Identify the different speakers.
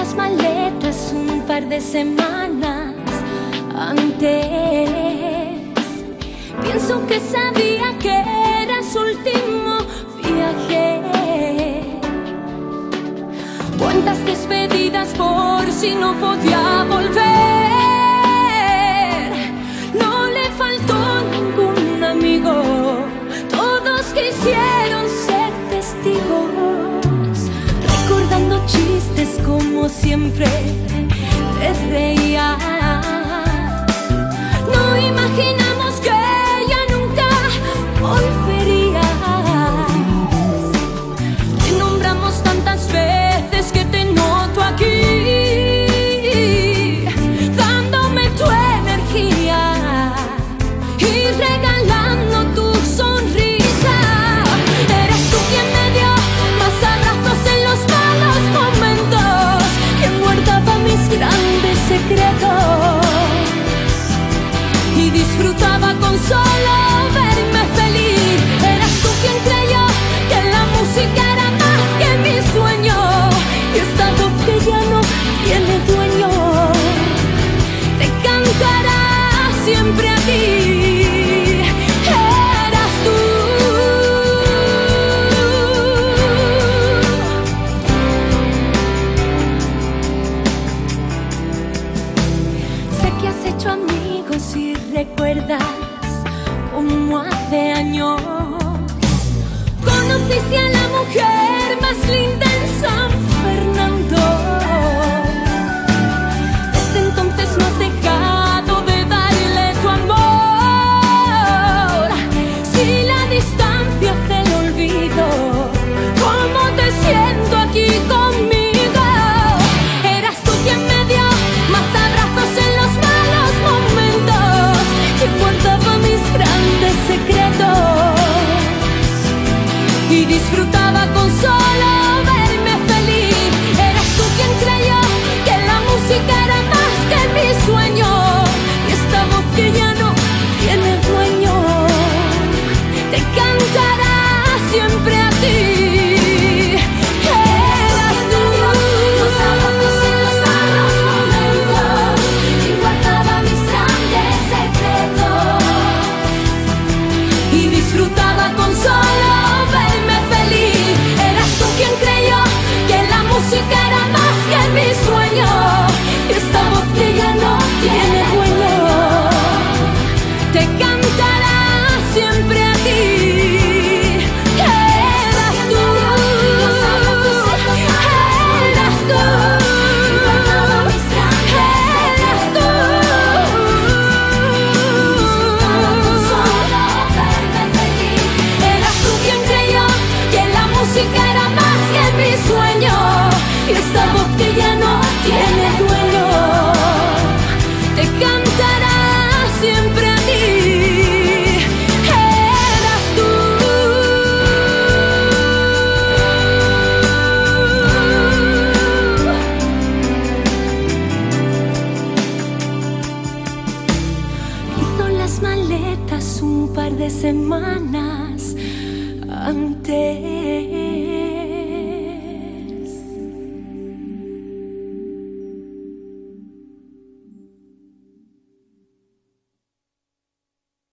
Speaker 1: las maletas un par de semanas antes. Pienso que sabía que era su último viaje. Cuántas despedidas por si no podía volver. No le faltó ningún amigo, todos quisieron ser testigos, recordando chistes como siempre te reías. No imaginamos que ella nunca volvería. Te nombramos tantas veces que te noto aquí, dándome tu energía y regalando tu sonrisa. Eras tú quien me dio más abrazos en los malos momentos, quien guardaba mis grandes secretos y disfrutaba con solo verme feliz. Eras tú quien creyó que la música era más que mi sueño, y esta voz que ya no tiene dueño te cantará siempre a ti. Eras tú. Sé que has hecho amigos y recuerdas como hace años conociste a la mujer más linda en San Fernando. Desde entonces no has dejado de darle tu amor. Si la distancia hace el olvido, ¿cómo te siento aquí conmigo? Eras tú quien me dio más abrazos en los malos momentos, quien guardaba mis grandes secretos y disfrutaba con solo verme feliz. Eras tú quien creyó que la música era más que mi sueño, y esta voz que ya no tiene dueño te cantará siempre a ti. Eras tú. Los abrazos en los malos momentos y guardaba mis grandes secretos y disfrutaba con solo verme feliz. Eras tú quien creyó que la música era más que mi sueño, y esta voz que ya no tiene dueño te cantará siempre a ti. Eras tú. Eras tú. Eras tú. Eras tú quien creyó que la música era más que mi sueño, y esta voz que ya no tiene dueño te cantará siempre a ti. Eras tú. Hizo las maletas un par de semanas antes.